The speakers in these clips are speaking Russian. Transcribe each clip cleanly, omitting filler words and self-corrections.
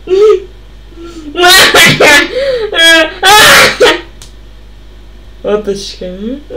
Оточка.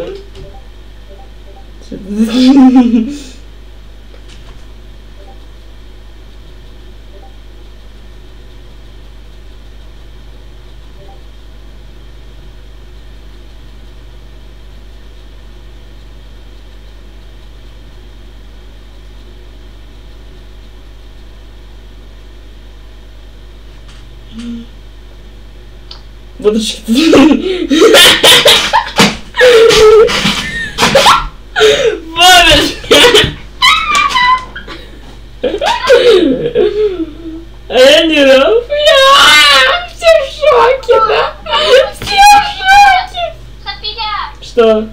Водочки. Водочка. А я не рад. Все в шоке, да? Все в шоке. Что?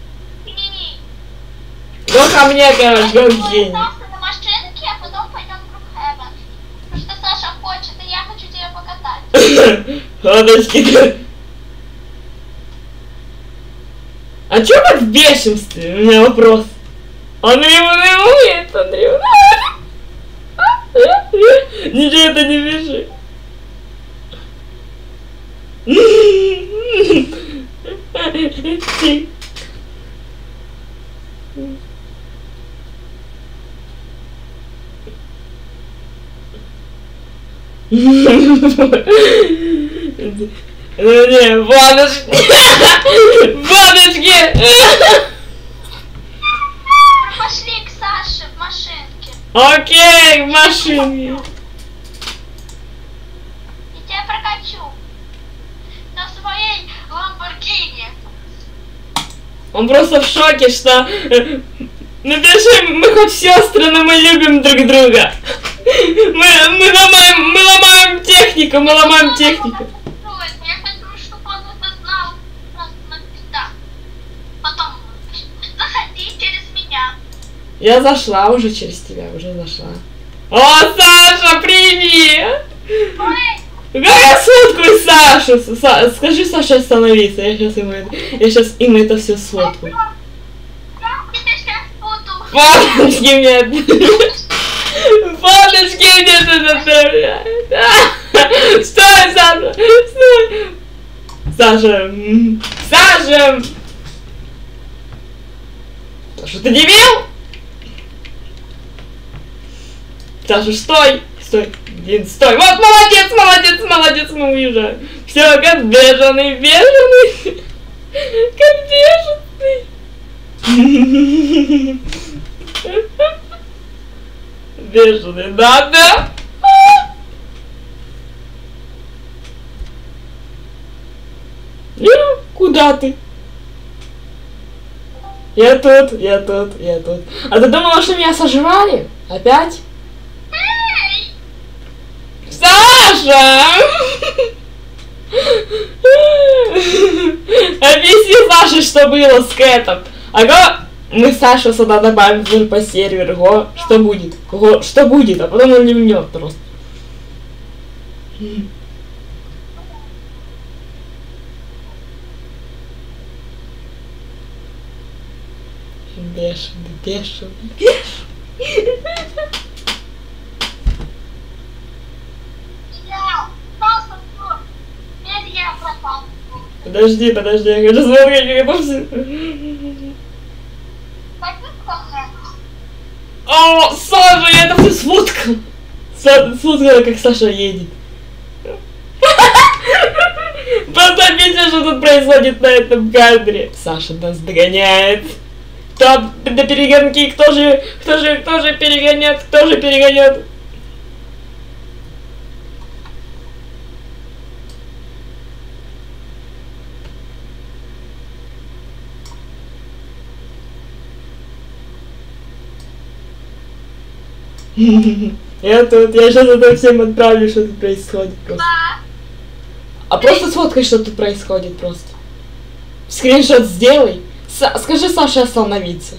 Го ко мне, короче, го к Гене. На машинке, а потом пойдем в Брукхевен. Потому что Саша хочет, и я хочу тебя покатать. Водочки. А чё так в бешенстве? У меня вопрос. Он ревнует, он ревнует. Ничего это не пиши. Ну не, водочки! Водочки! Мы пошли к Саше в машинке. Окей, в машине. Я тебя прокачу. На своей Ламборгини. Он просто в шоке, что... Напиши, мы хоть сестры, но мы любим друг друга. Мы ломаем технику, мы ломаем технику. Я хочу, чтобы он это знал просто навсегда. Потом заходи через меня. Я зашла уже через тебя, уже зашла. О, Саша, привет! Ой, Я сфоткаю Сашу. Скажи Саше остановиться, я сейчас ему это все сфоткаю. я тебя сейчас буду. Фоточки мне... Фоточки мне тут отправляют. Стой, Саша! Стой! Саша! Саша! Саша, ты дебил? Саша, стой! Стой! Блин, стой! Вот, молодец, молодец, молодец, мы уезжаем. Все, как бежаный, бежаный. Как бежаный. Бежаный, да. Куда ты? Я тут. А ты думала, что меня сожрали? Опять? Саша! Объясни Саше, что было с Кэтом. Ага, мы Сашу сюда добавим тоже по серверу. Го, что будет? Го, что будет? А потом он ливнет просто. Бешеный. Подожди, я хочу смотреть, как это все. О, Саша, я это все сфоткал. Сфоткала, как Саша едет. Просто объясни, что тут происходит на этом кадре. Саша нас догоняет. Там до перегонки, кто же перегонят? Я сейчас это всем отправлю, что тут происходит просто. А просто сфоткай, что тут происходит просто. Скриншот сделай. Скажи Саше остановиться.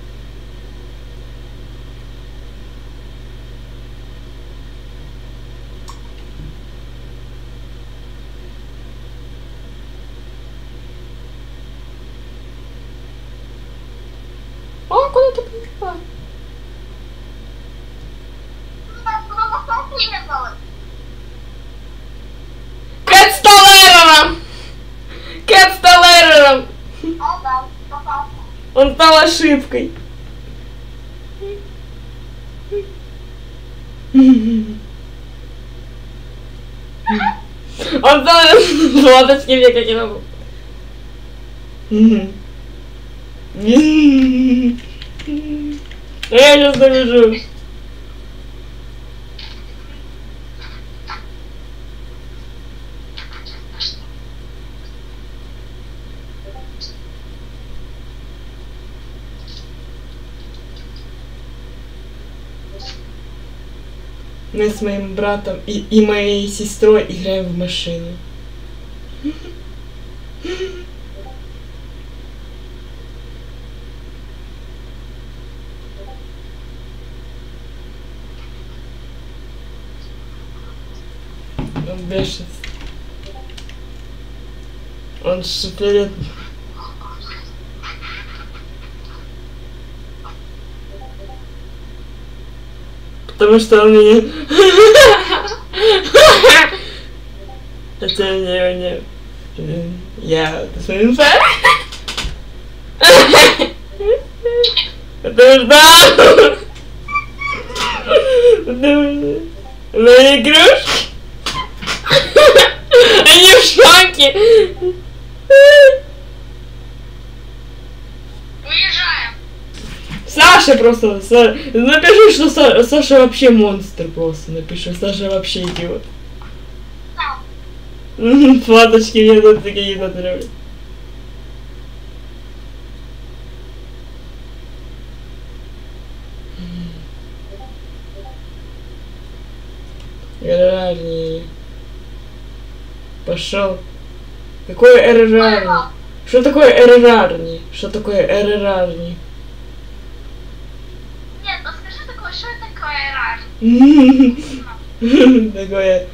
А, куда ты поехала? Кэт стал эррором. Да, попался. Он стал ошибкой. Он стал... Ладочки мне как и надо. Я сейчас добежу. Мы с моим братом и моей сестрой играем в машину. Он бешится. Он шоферит. Потому что он меня... Хотя мне... Я... Потому что... Мои игрушки... Они в шоке! Уезжаем. Саша просто... Напиши, что Саша вообще монстр просто. Напиши, Саша вообще идиот. Флаточки мне тут такие нравятся. Эррарни. Пошел. Какое эррарни? Что такое эррарни? Что такое эррарни? Нет, ну скажи такое, что такое эррар? Такое...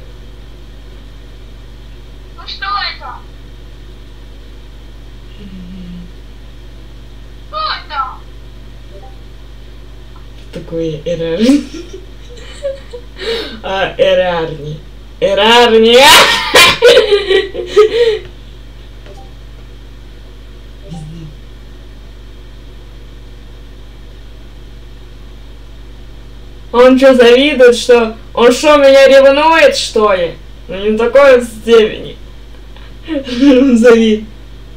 Ну что это? Что это? Такое эррарни. А, эррарни. Эррарни! Он что, завидует, что... Он что, меня ревнует, что ли? Ну не в такой степени. Завидует.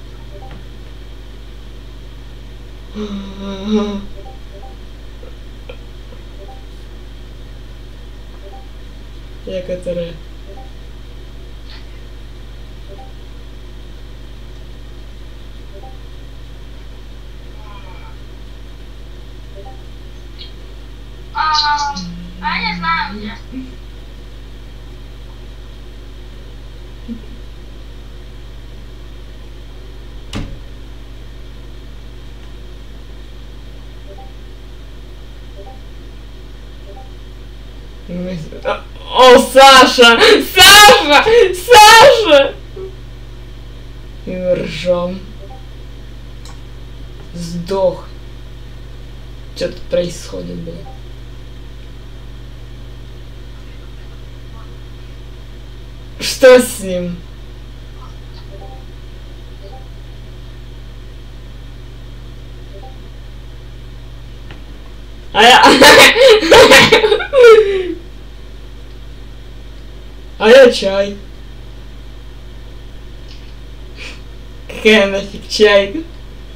Некоторые. Я не знаю где. О, Саша! Саша! Саша! И мы ржем. Сдох. Что тут происходит, блин? Что с ним? А я... А я чай. Какая нафиг чай?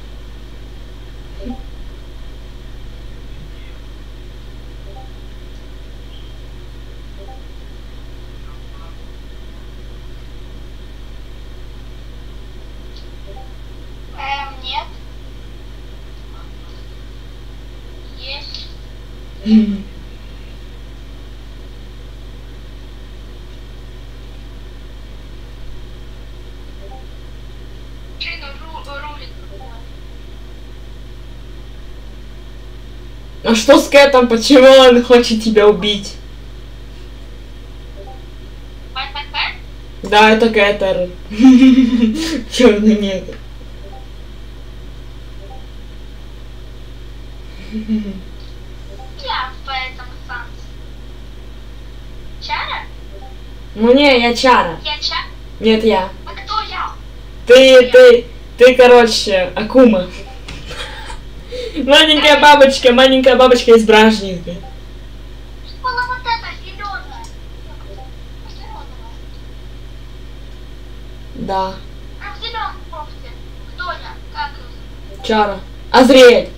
Нет. Есть. Рулит. А что с Кэтом? Почему он хочет тебя убить? Да, это Кэтер. Черный негр. Я в этом Санс. Чара? Ну не, я Чара. Я Чара? Нет, я. А кто я? Ты, короче, Акума. Маленькая бабочка из бражника. Было вот это зеленое. Да. А в зеленом кофте. Кто я? Как его? Чара. Азриэль.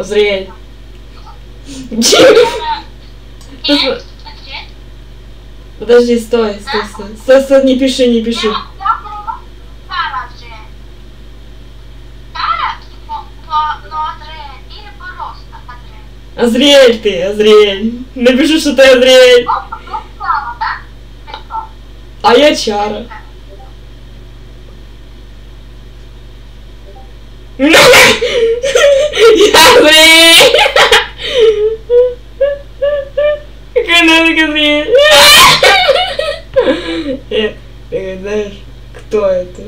Нет, Подожди, стой, не пиши. я была Тара же. Тара, но Андрея или просто Андрея? Азриэль. Напиши, что ты Азриэль. Ну, Слава, да? Это. А я Чара. Я Азриэль. Какая нафиг Азриэль? Ты знаешь, кто это?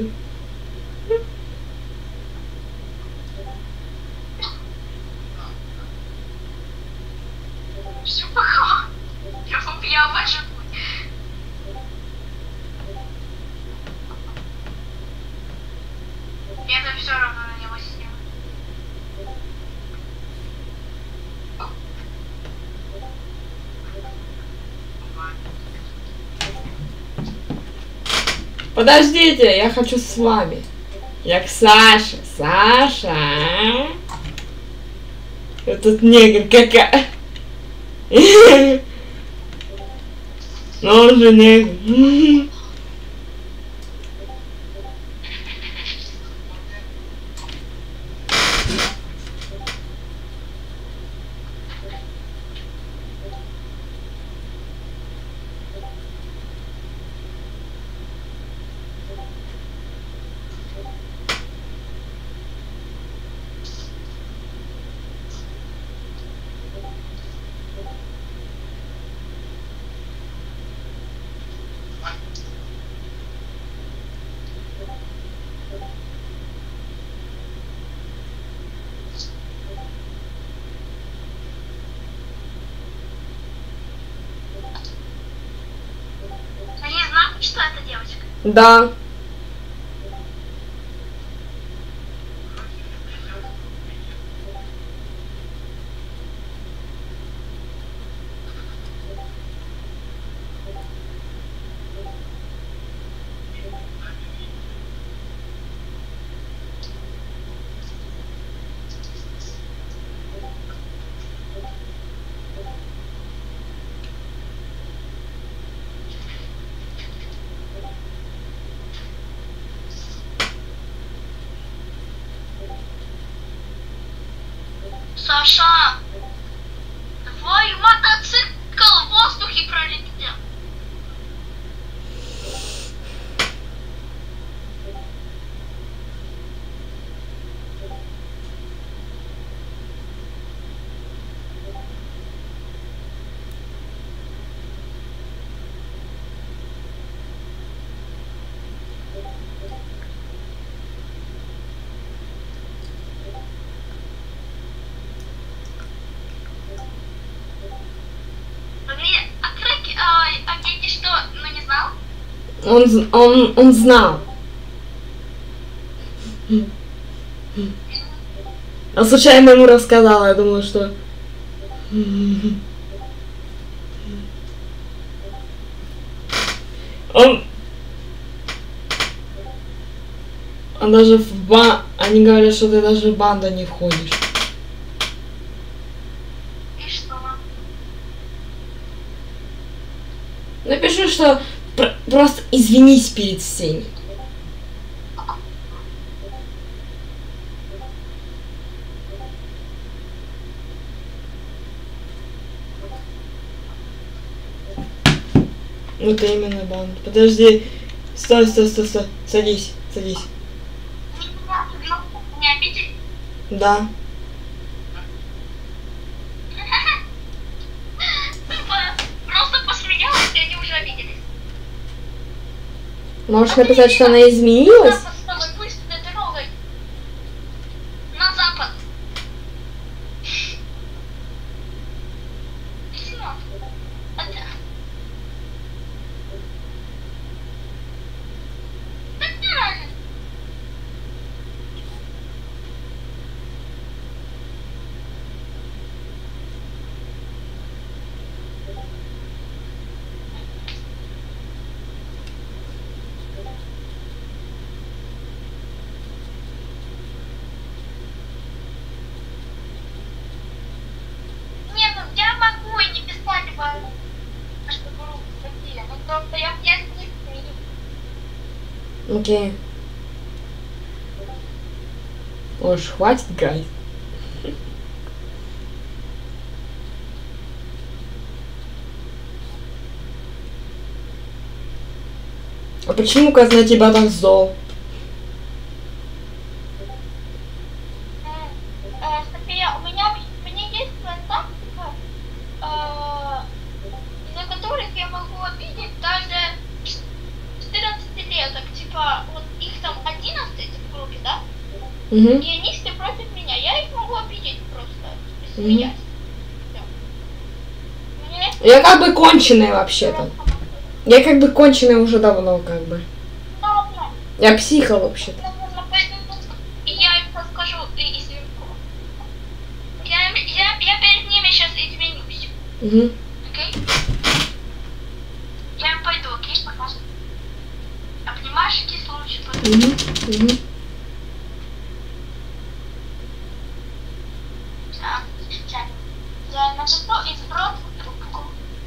Все пока. Я обожаю. Это все равно на него сниму. Подождите, я хочу с вами. Я к Саше. Саша. Этот негр какая. Но он же негр. Они знают, что это девочка? Да. Саша, твой мотоцикл в воздухе пролетел. А Гети что, ну не знал? Он знал. А случайно ему рассказала, я думала, что... Он даже в Они говорят, что ты даже в банду не входишь. И что? Напиши, что просто извинись перед всеми. Вот именно банда. Подожди. Стой. Садись. Не обидели? Да. Просто посмеялась, и они уже обиделись. Можешь написать, что она изменилась? На запад с тобой, быстрой дорогой. На запад. Сынок, это... Так правильно. Окей. Уж хватит играть. А почему Каз на тебя так зол? София, у меня есть тактика, из-за которых я могу обидеть даже 14-леток, типа, вот их там 11 в группе, да? Угу. И они все против меня, я их могу обидеть просто, смеясь. Я как бы конченая вообще-то. Я как бы конченая уже давно, как бы. Я психа вообще-то. Я им расскажу и извиню. Я перед ними сейчас извинюсь. Угу. Окей? Я им пойду, окей, пока. Обнимашки случай потом. Угу. Угу. Я напишу и сброшу трубку.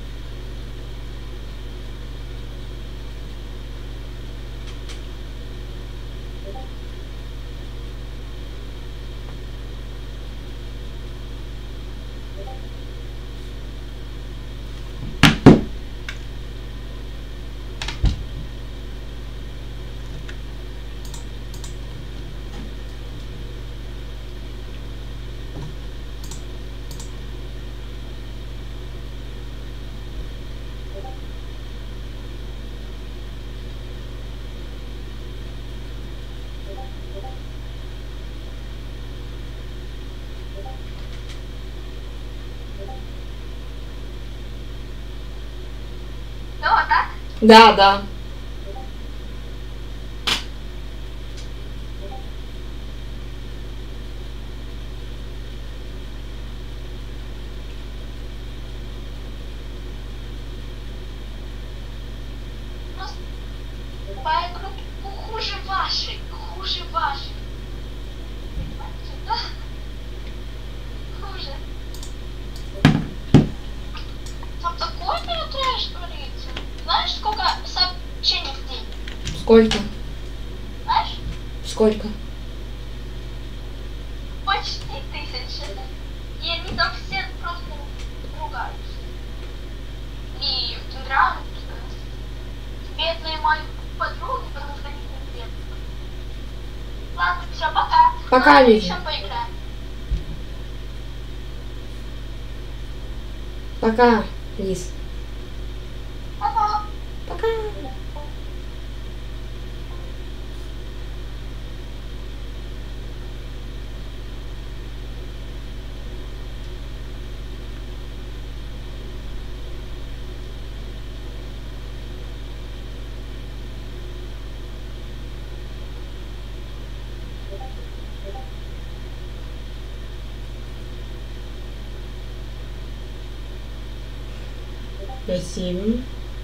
Ну, вот так? Да, да. Моя группа хуже вашей, хуже вашей. Понимаете, да? Хуже. Там такой трэш творится. Знаешь, сколько сообщений в день? Сколько? Знаешь? Сколько? Почти 1000. И они там все просто ругаются. И нравится. Бедные мои подруги, потому что они не бедные. Ладно, все, пока. Пока, Ладно, Лиза. еще поиграем. Пока, Лиз. Пока. Пока. Спасибо.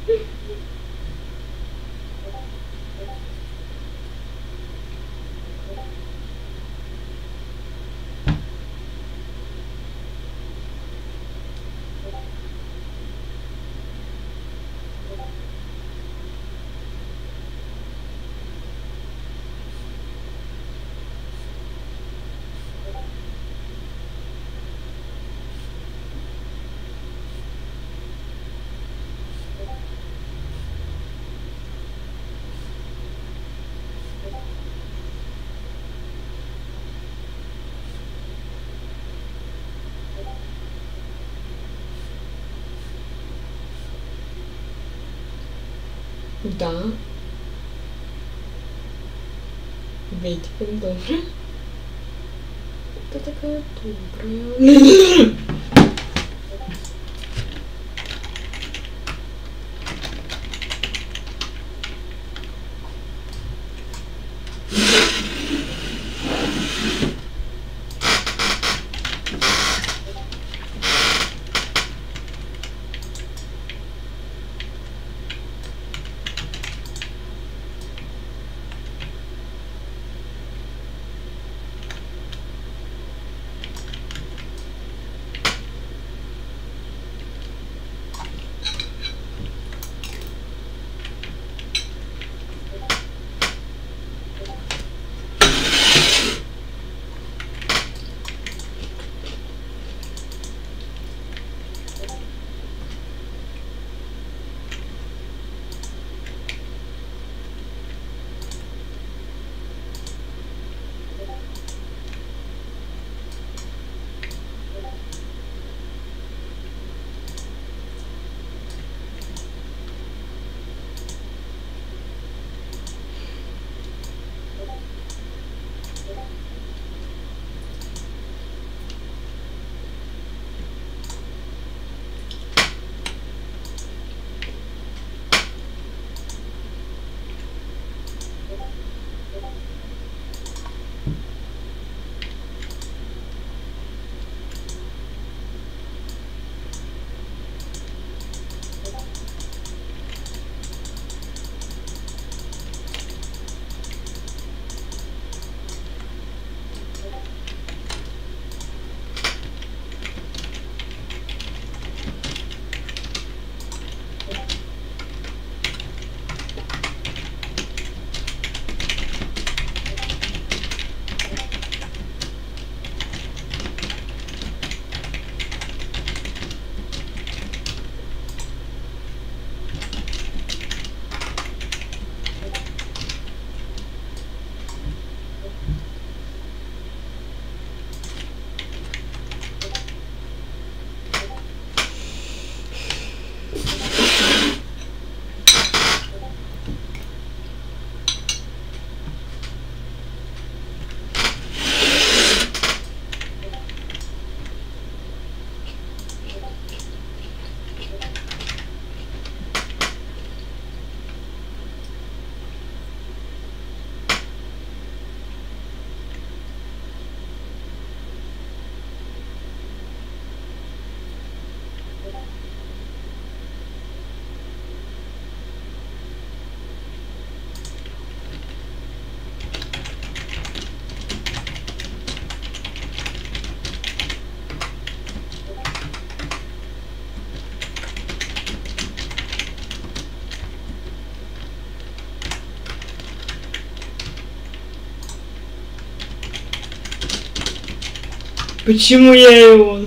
Да. Ведь добрая. Ты такая добрая. Почему я его?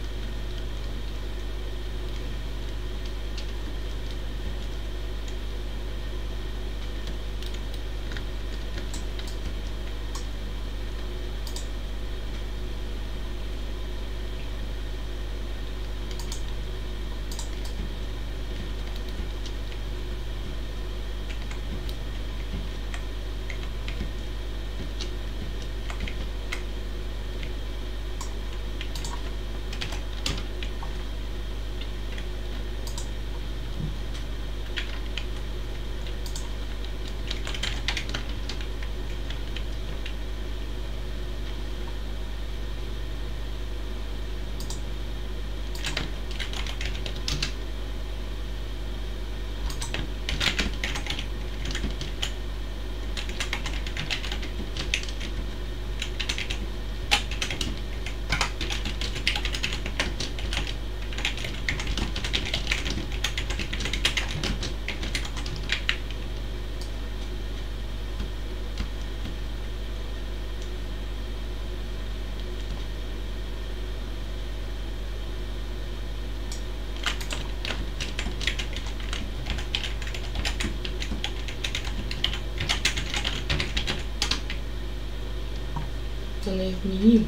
Она изменилась.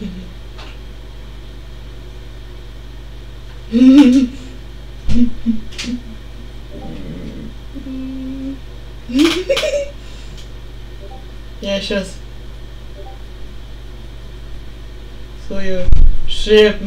Я сейчас свою шеп.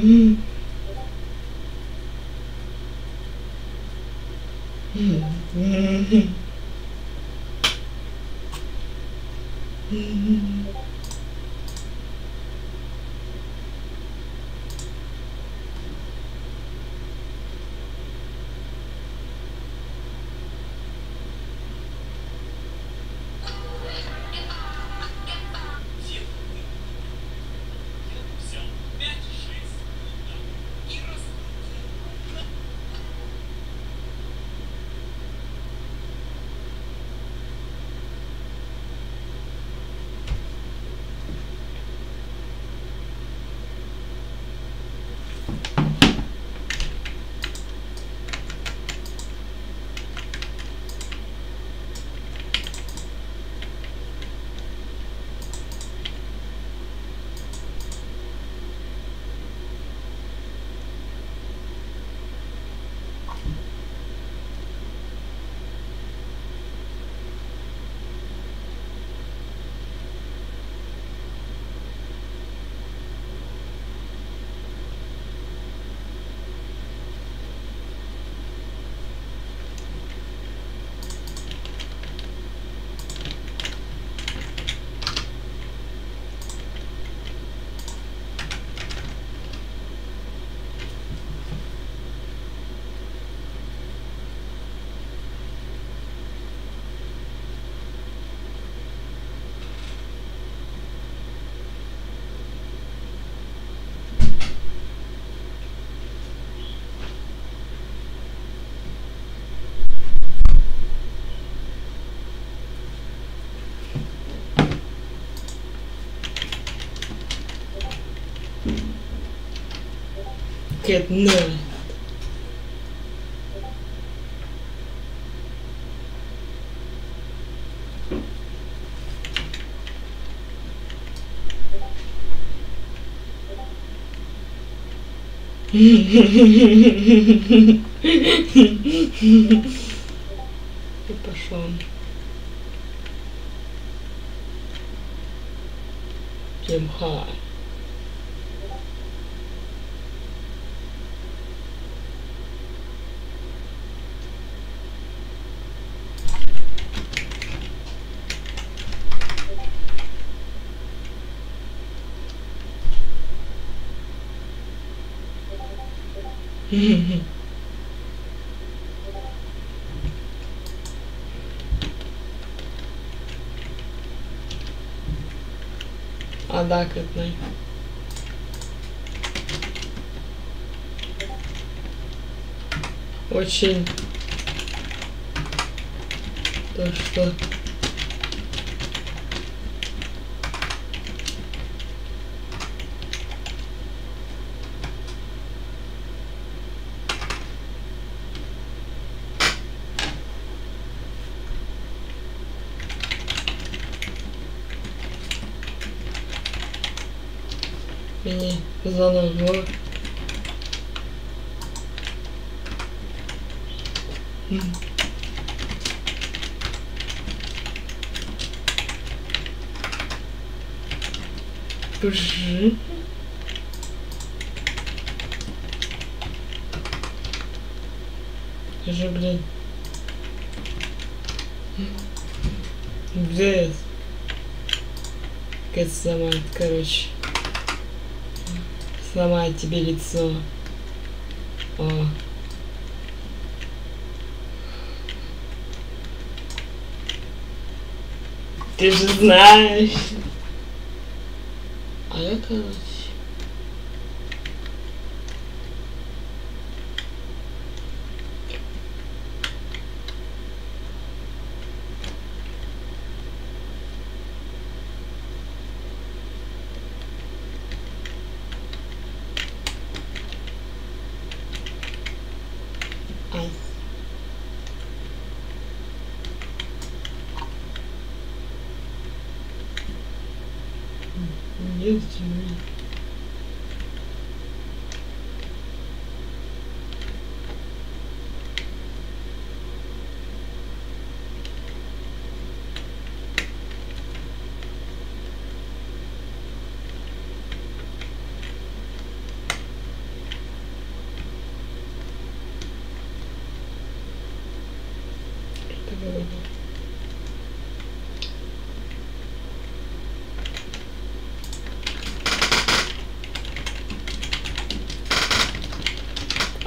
Good night. И пошел. Всем хай. А да, крупный. Очень то, что мне заложило. Бжи. Же, блин. Блин. Как сломает, короче. Сломает тебе лицо. О. Ты же знаешь. А я, короче. Ай. Нет,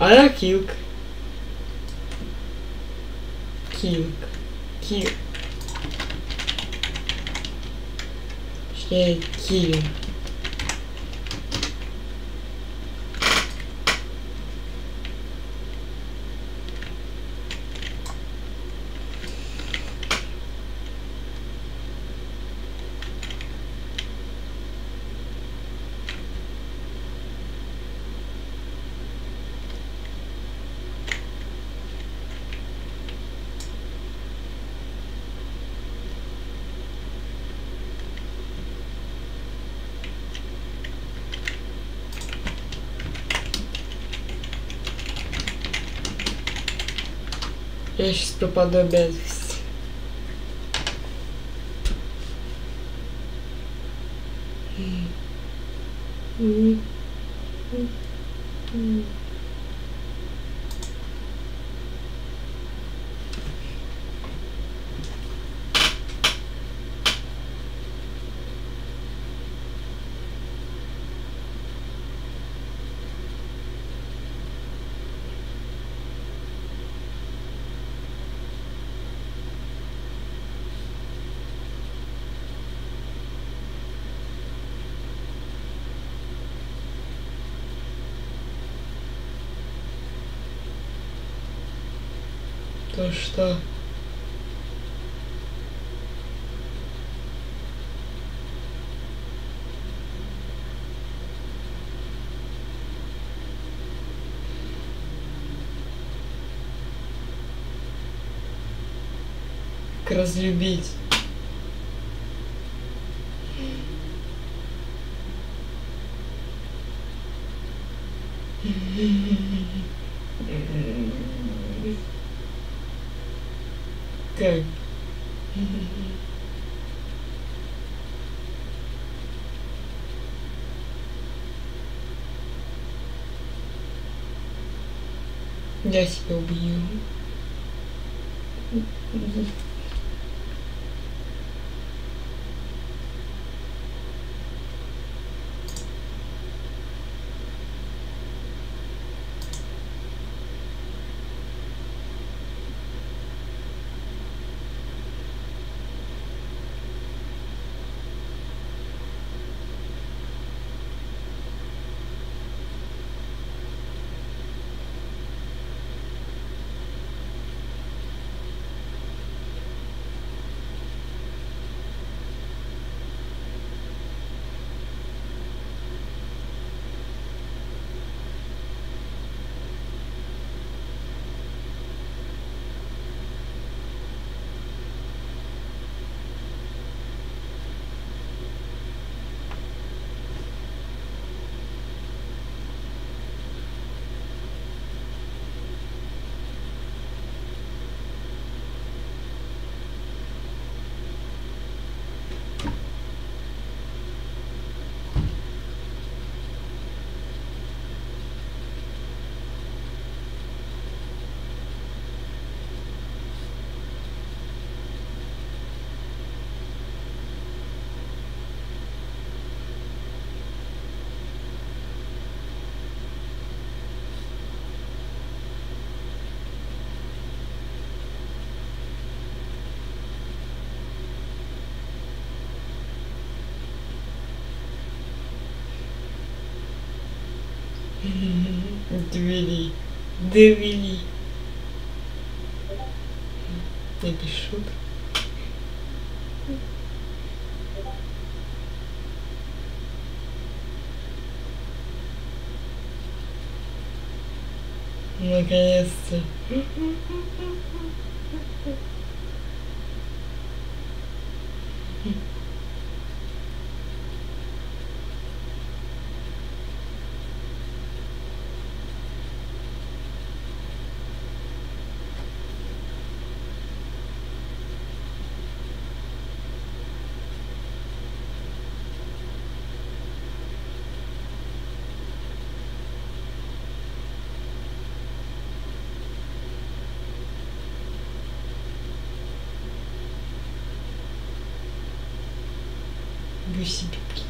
А я килк. Килк. Килк. Точнее, киллер. Я сейчас пропаду без вести. То что? Как разлюбить? Как? Я себя убью. Довели. Довели. Я без шуток. Наконец-то. Бусибики.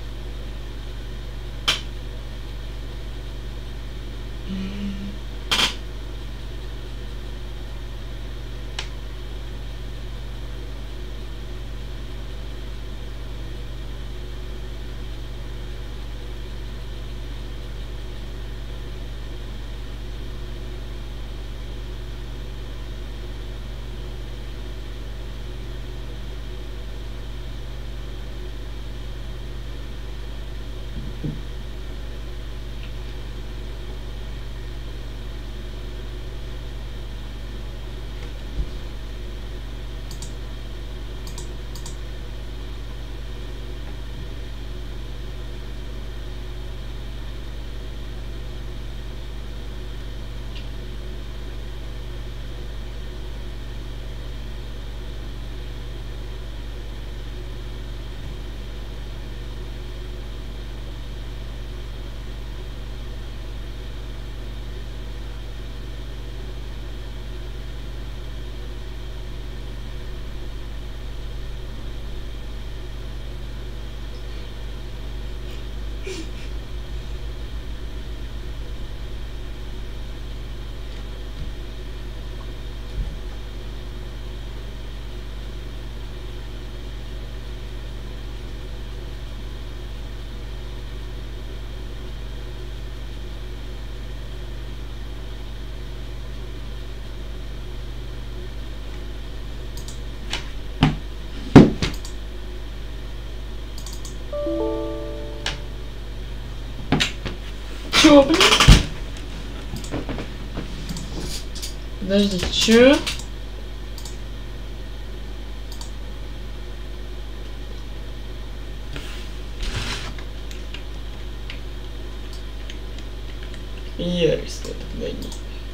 Чё, блин? Подожди, чё? Ярость это на ней.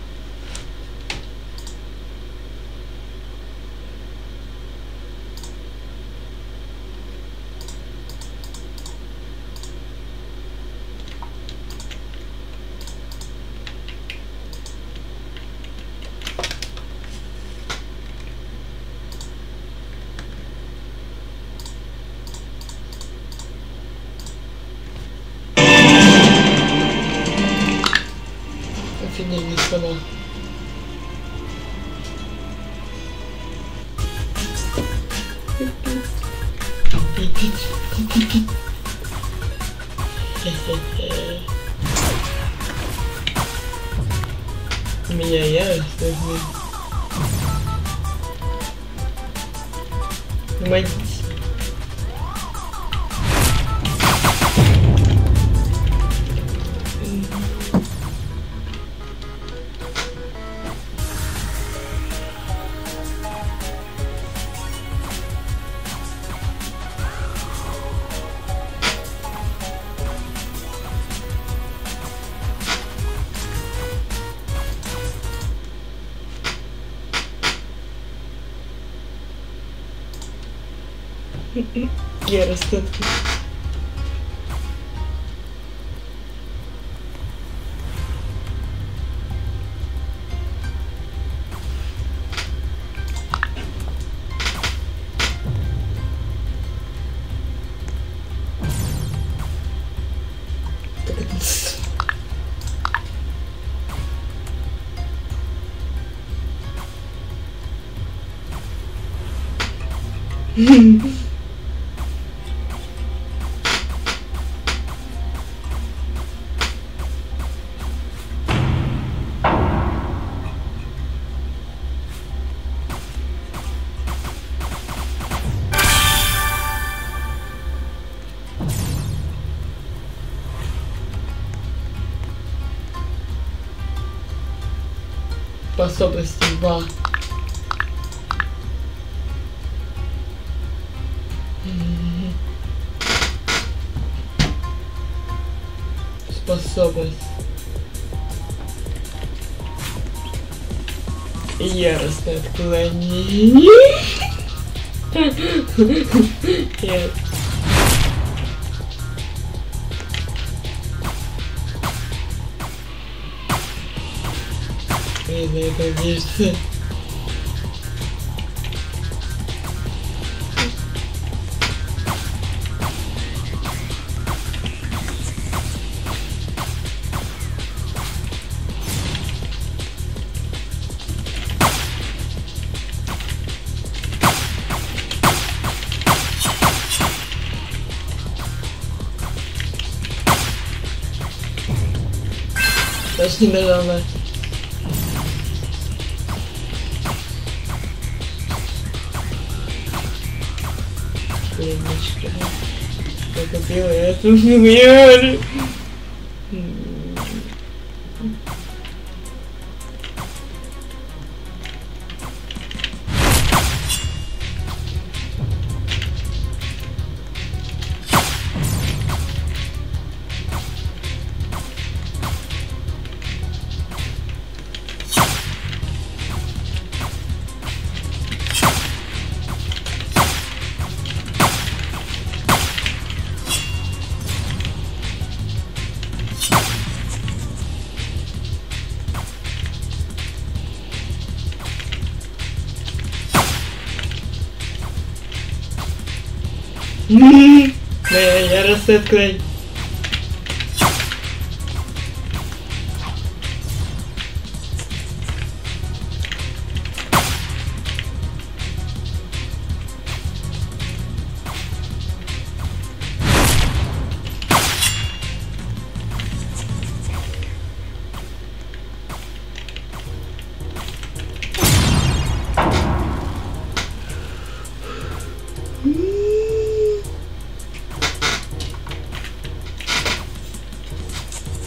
Офигенный канал. У меня ярость должны. Помогите. Ярость это. Способности 2. Способность. Яростное отклонение. Нет. Видно, это вещь. Даже не нажал на. Клиночка. Только белая, это не. Да, я рассеткой.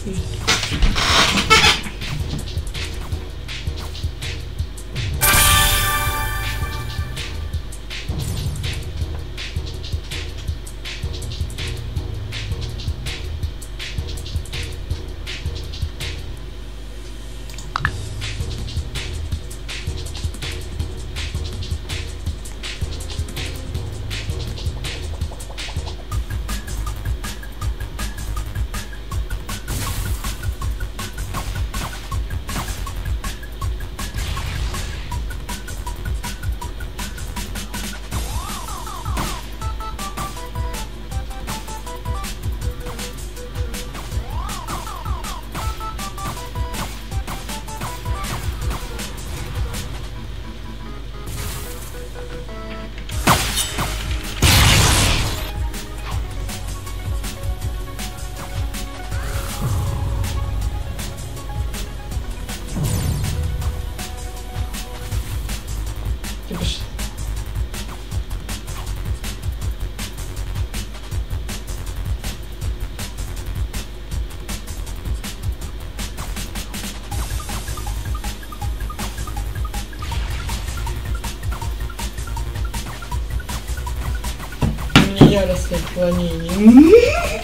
Яростное отклонение.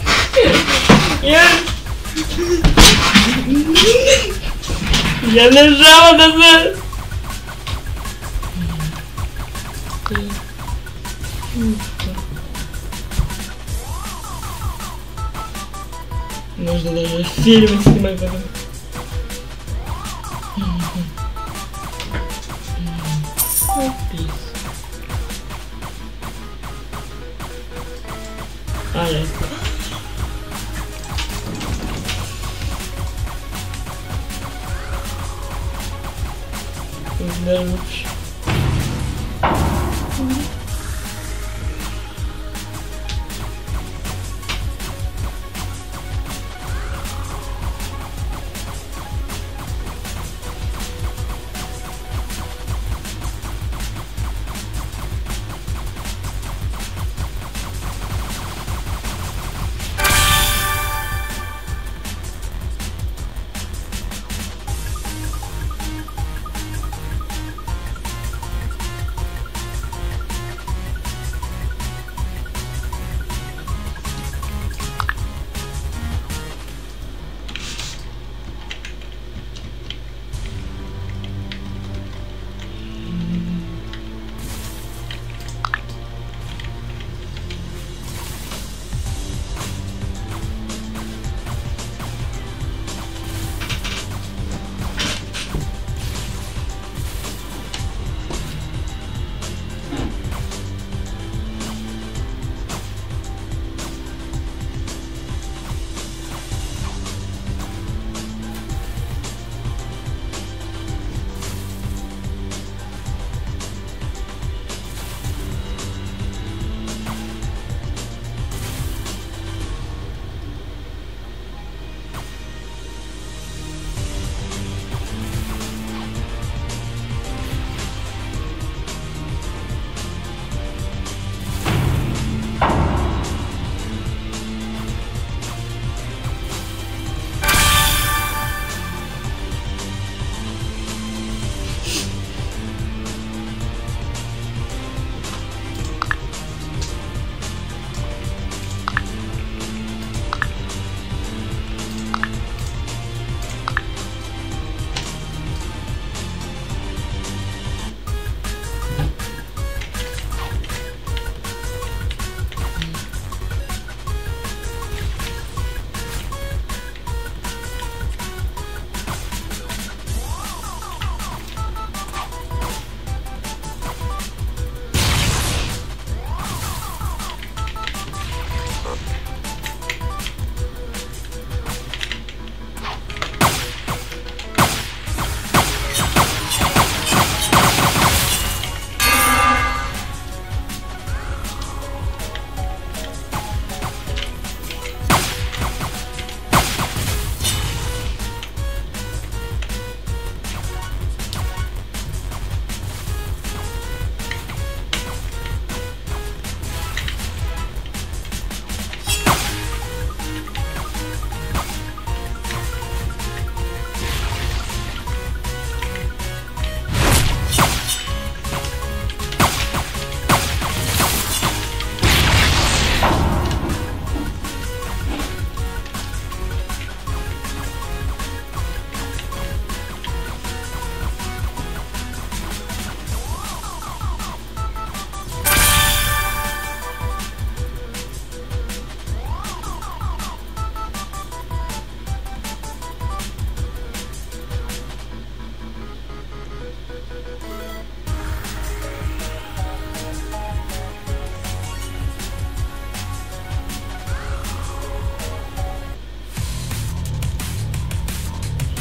Я нажала назад. Можно даже фильмы снимать потом. А, ясно. Да, вообще.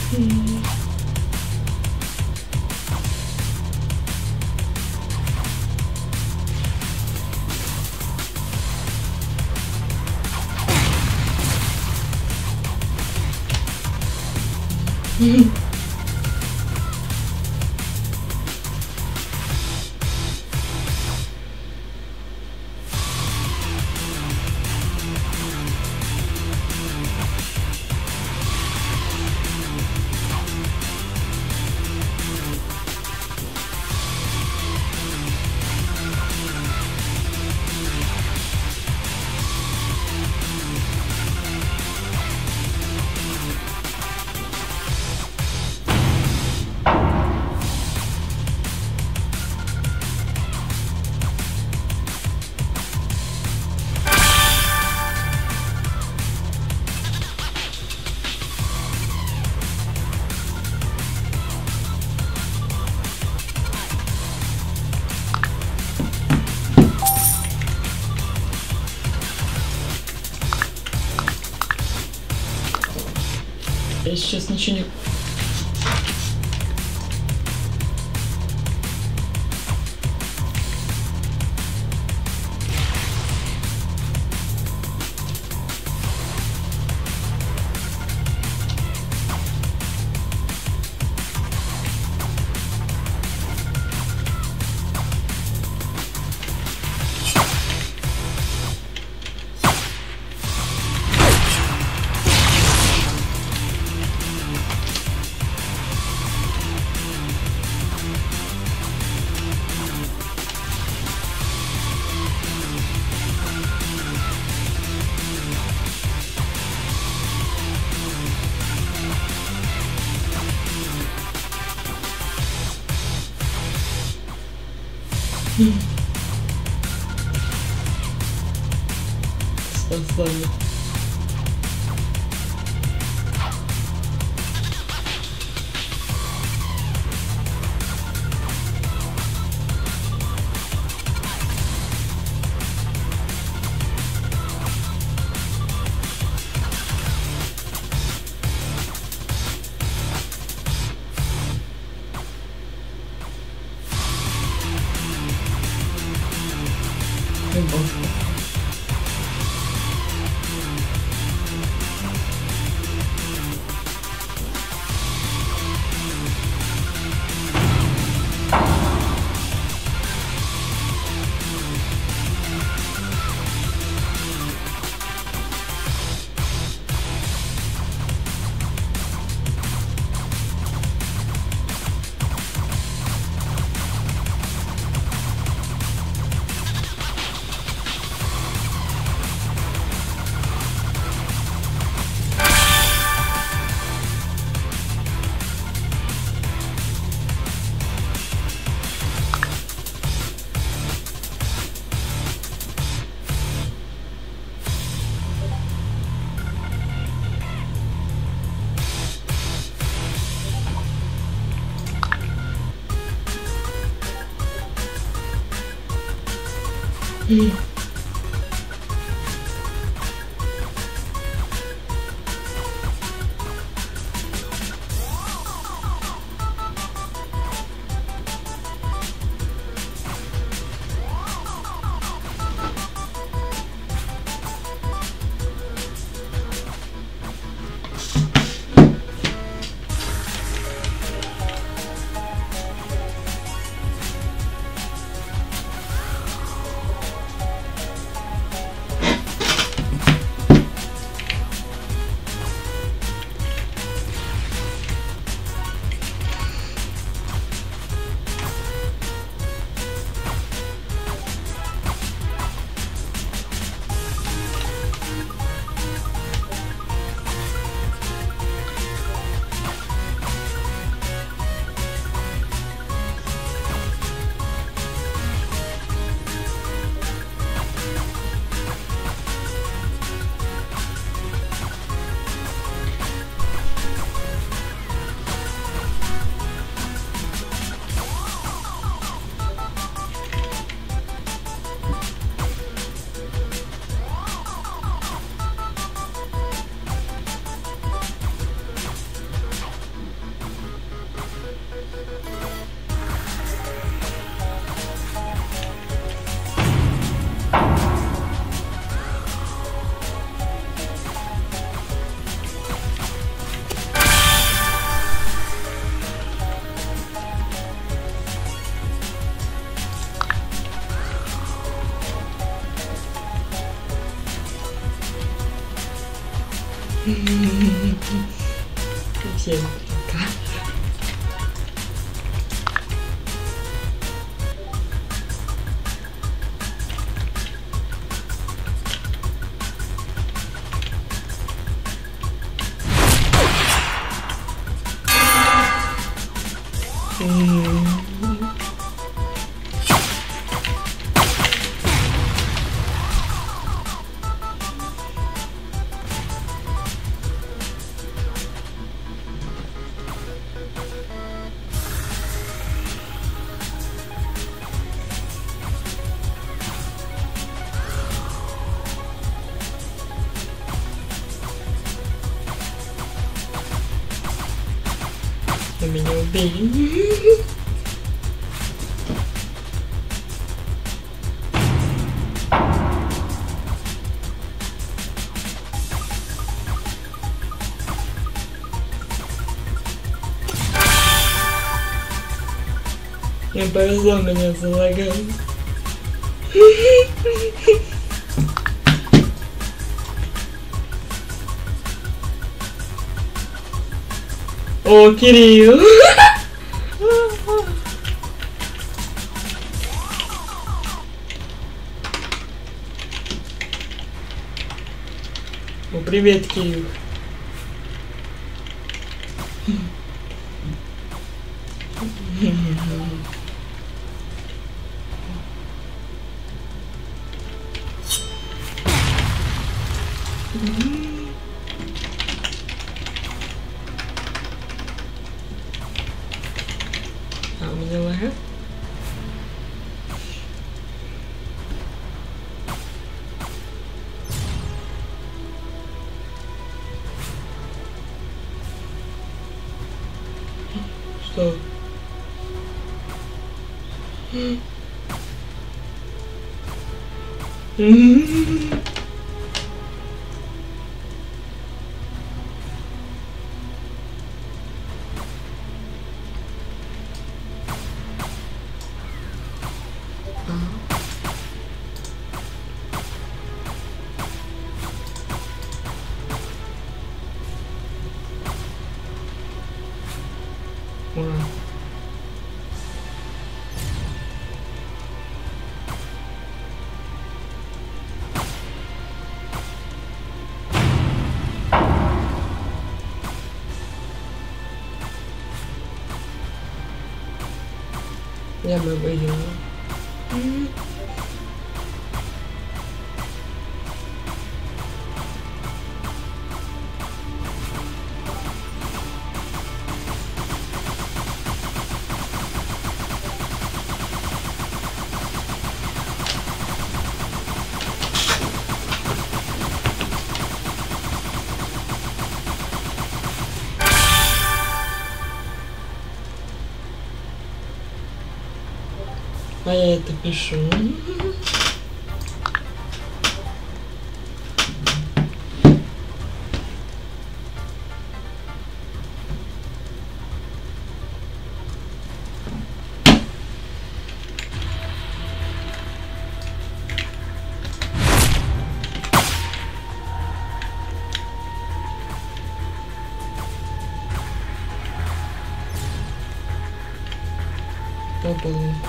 Я сейчас ничего не... Спасали. Всем пока. Меня убили. Мне повезло, меня залагало. О, Кирилл! О, привет, Кирилл. А у меня лагает? Что? Ура. Я бы выиграла. А я это пишу. Опа-лунку.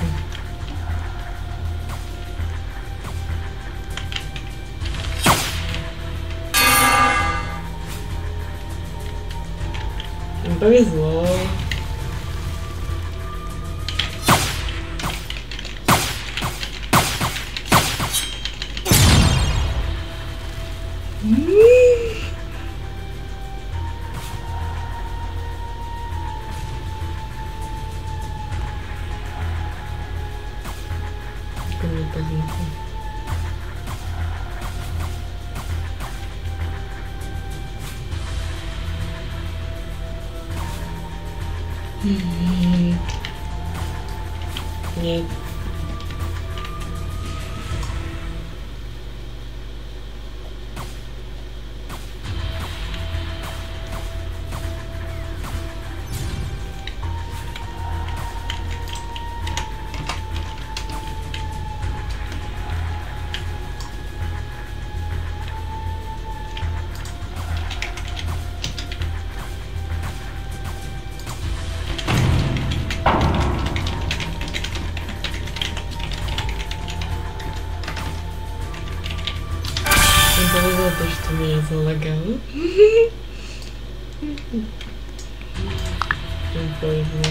Им повезло. Нет. Залагало. Повезло.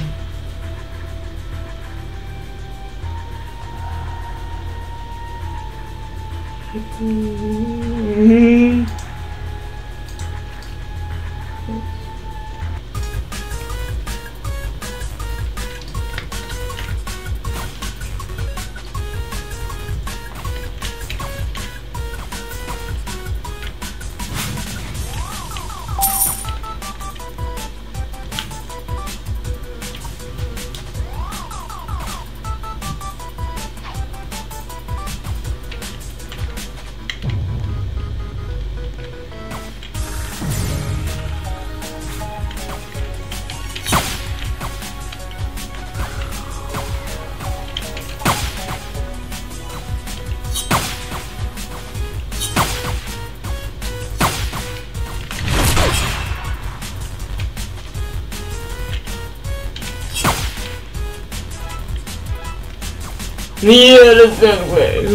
Мир такой.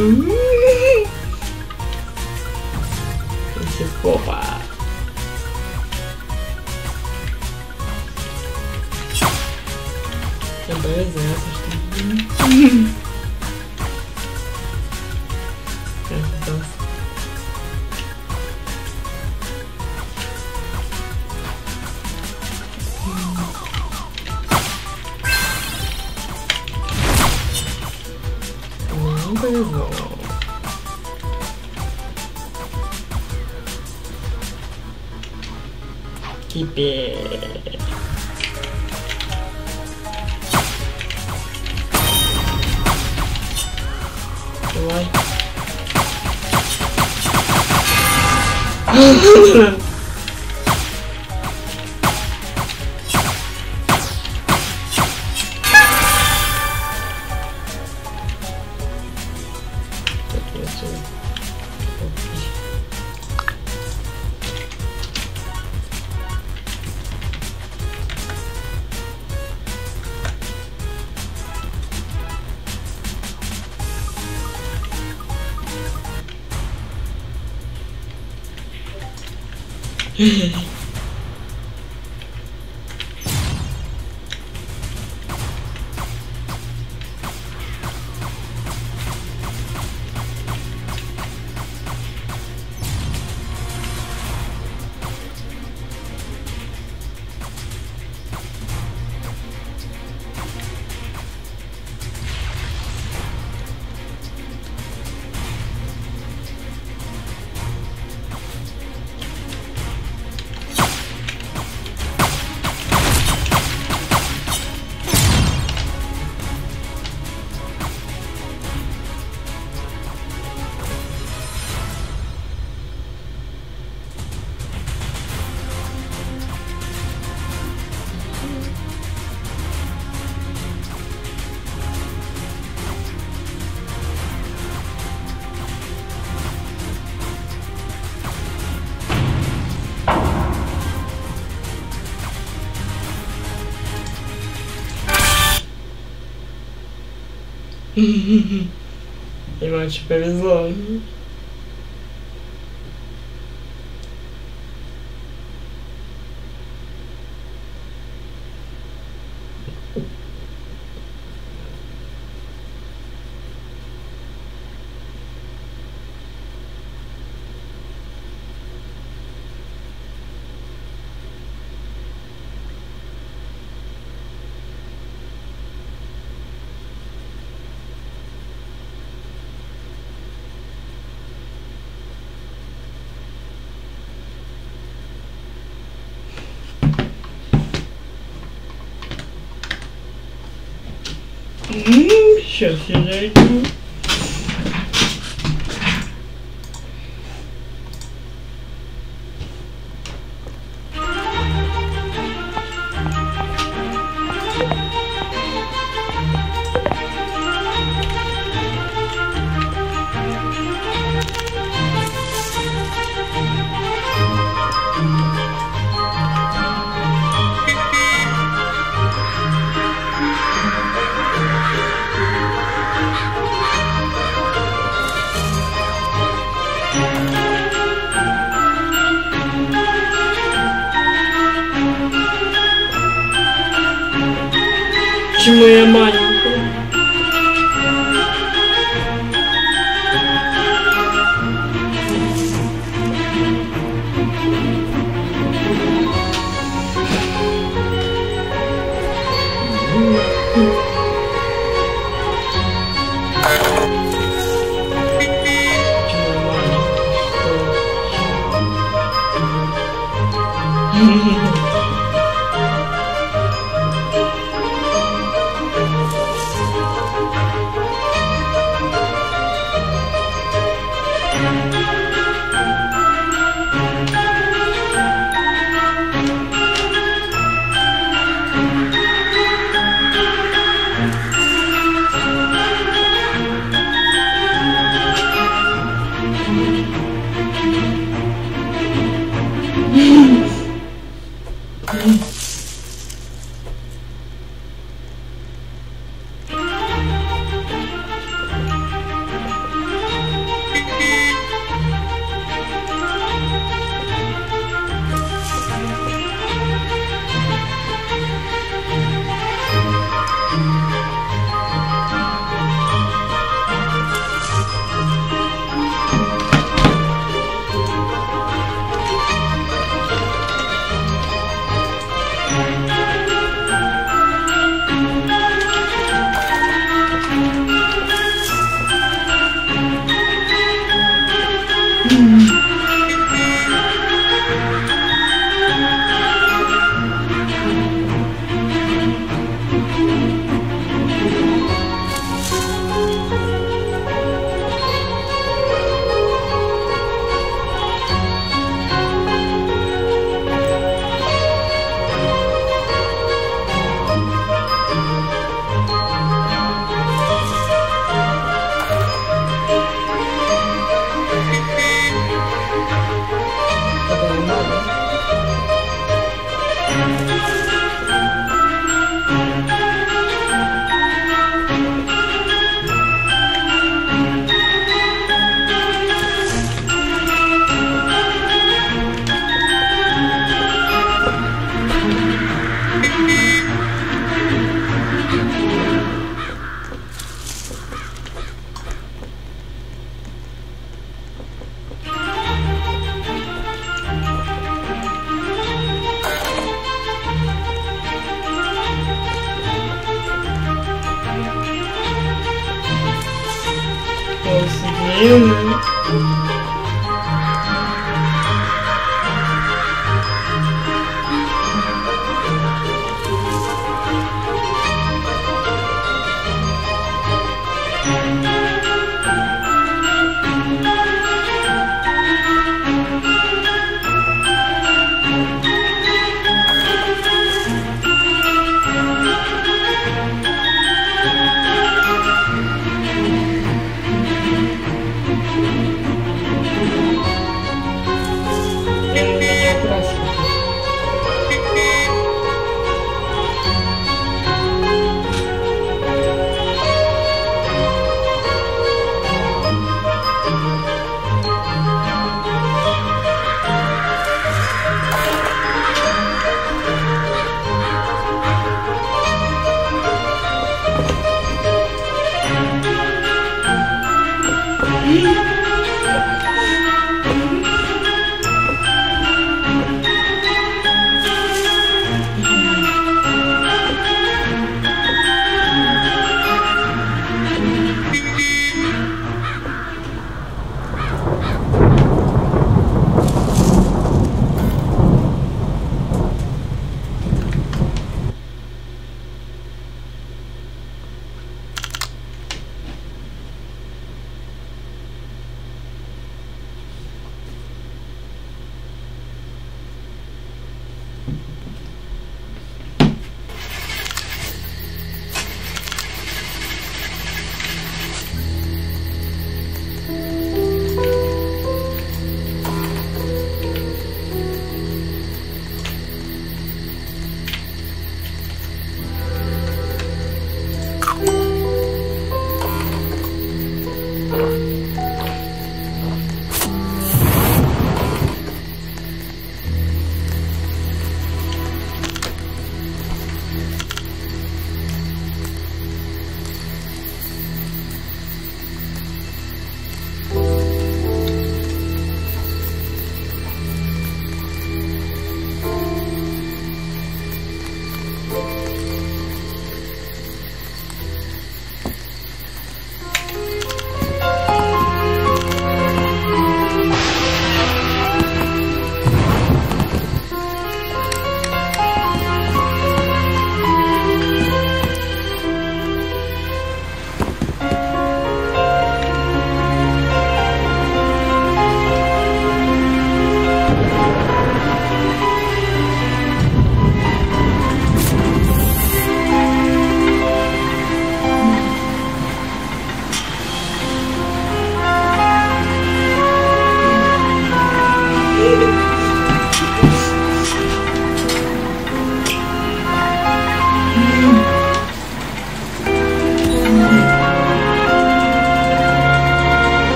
Попа. Я боюсь за это, что... Повезло. Теперь. Давай. Им очень повезло. Сейчас я зайду. Почему я маленькая?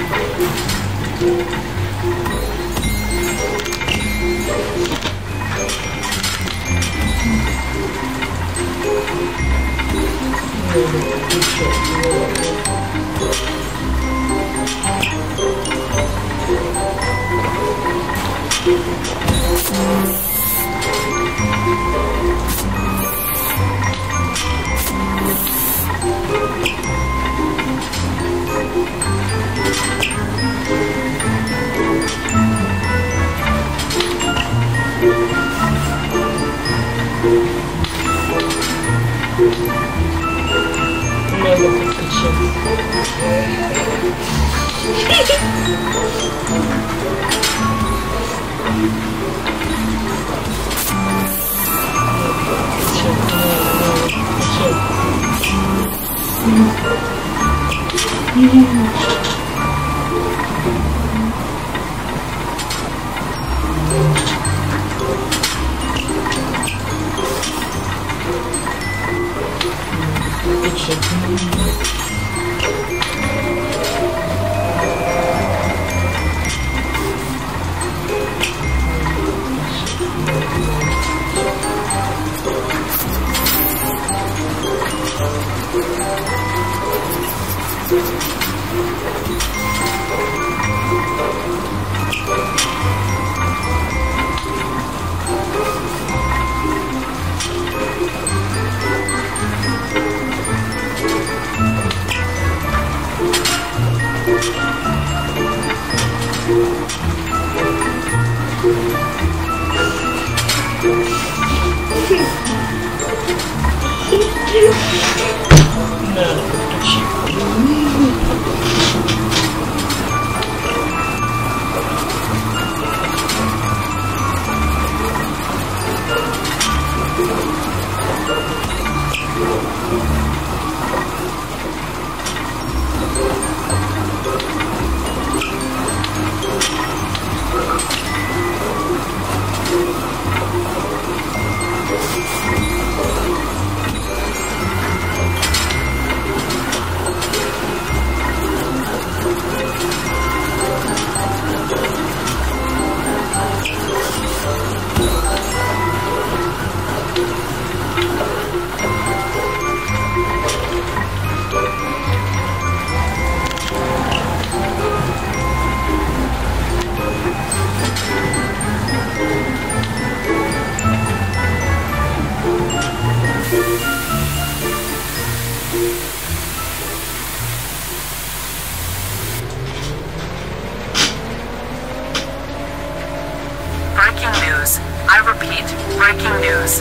Breaking news. I repeat, breaking news.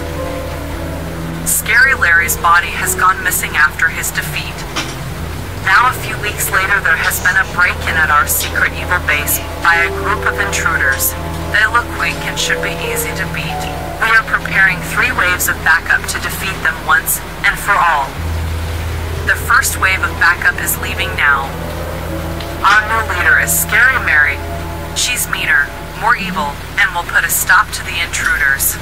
Scary Larry's body has gone missing after his defeat. Now, a few weeks later, there has been a break-in at our secret evil base by a group of intruders. They look weak and should be easy to beat. We are preparing 3 waves of backup to defeat them once and for all. The first wave of backup is leaving now. Our new leader is Scary Mary. She's meaner, more evil, and will put a stop to the intruders.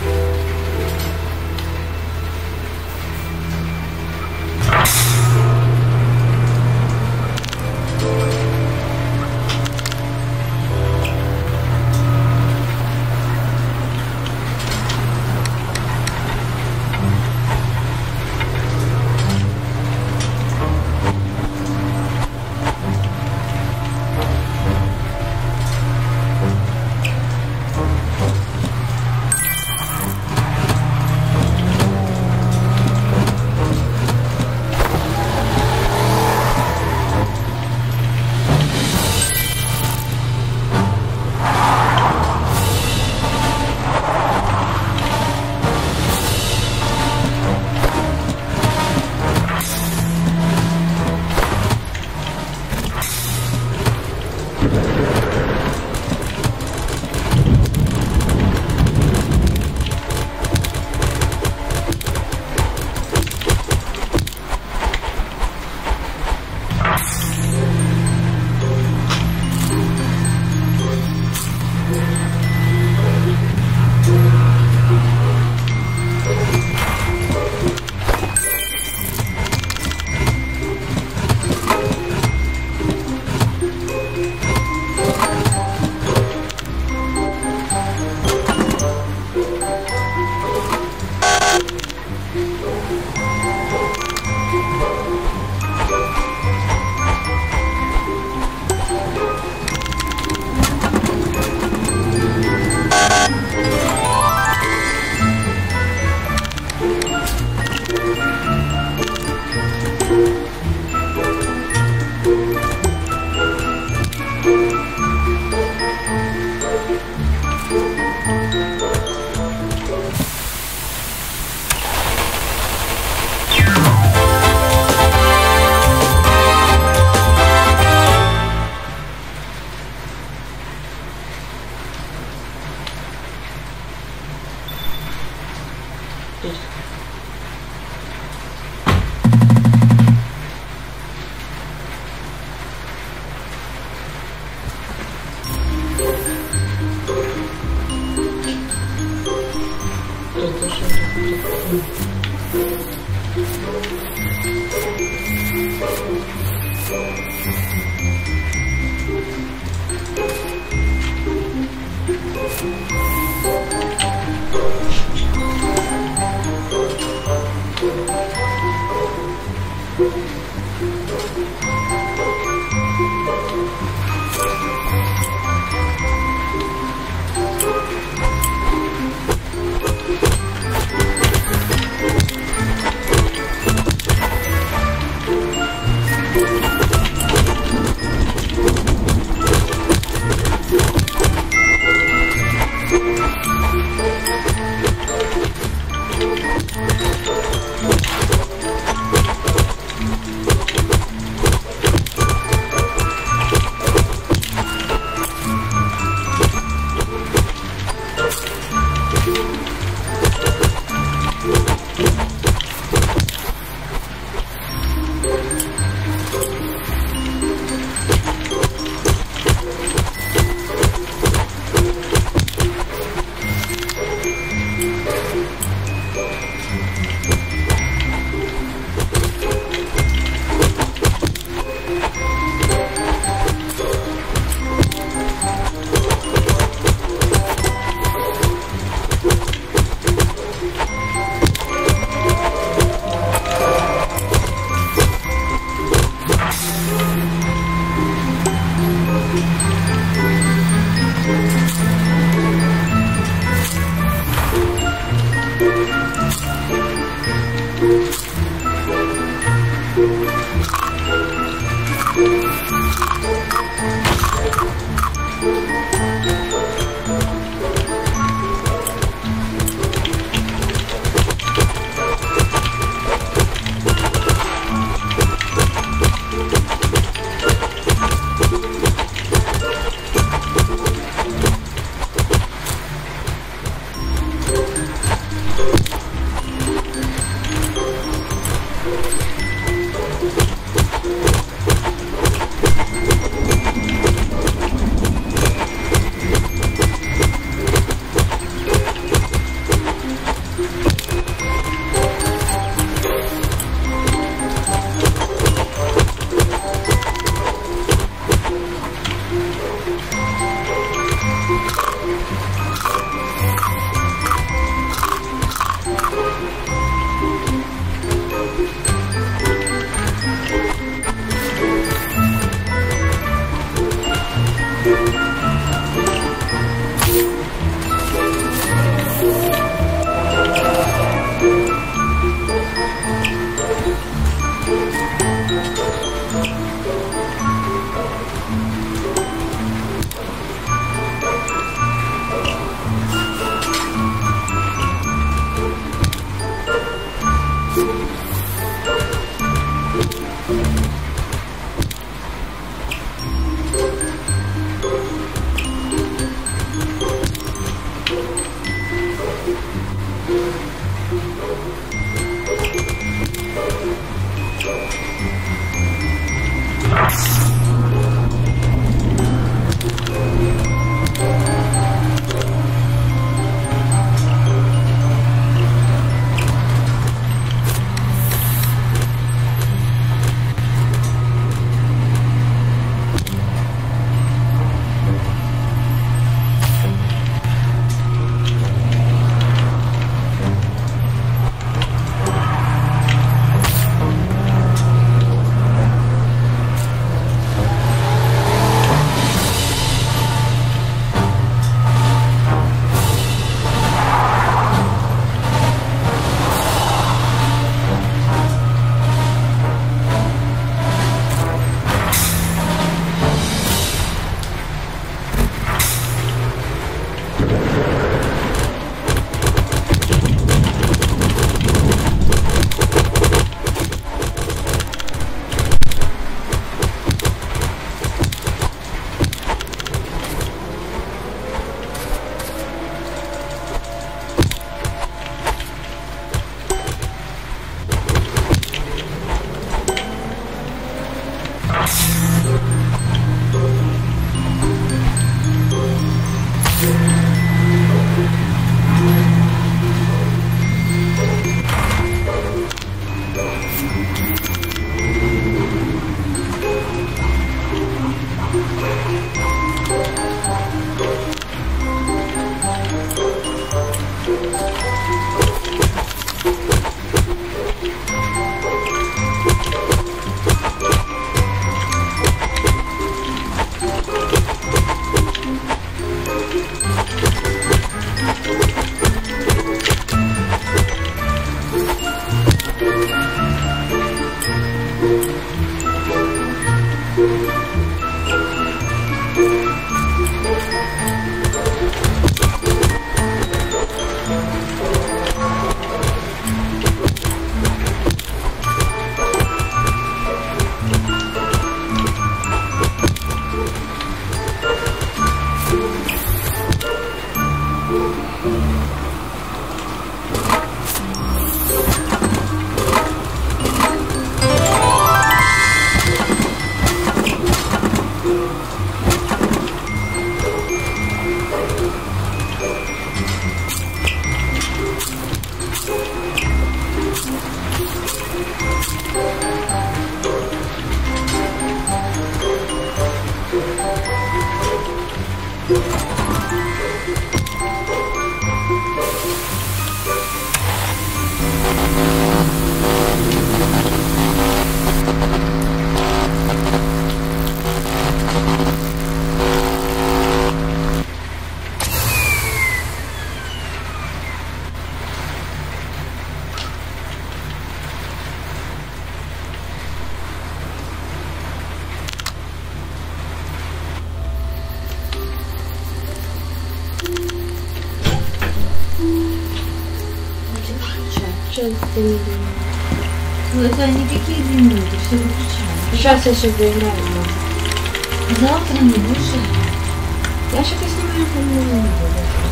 Ну это никакие 2 минуты, все выключаем. Сейчас я еще доиграю. Завтра не больше. Я что-то снимаю, по-моему, не буду.